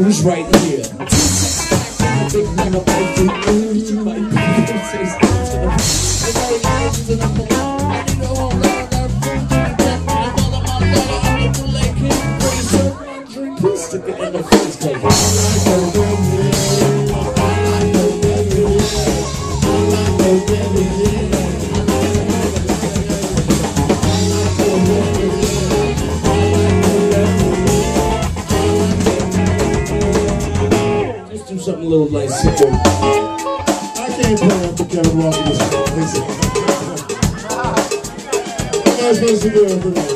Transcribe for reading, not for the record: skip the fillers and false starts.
who's right here? Big man of life, you might be able to say something to them. The very legends of the below. I need a whole lot of that food to be dead. My mother, my daughter, I'm a delay kid. Pretty certain one drink, please stick it in the first take. Something a little like simple. I can't play up the Kevin Walker this listen. What am I supposed to do for that?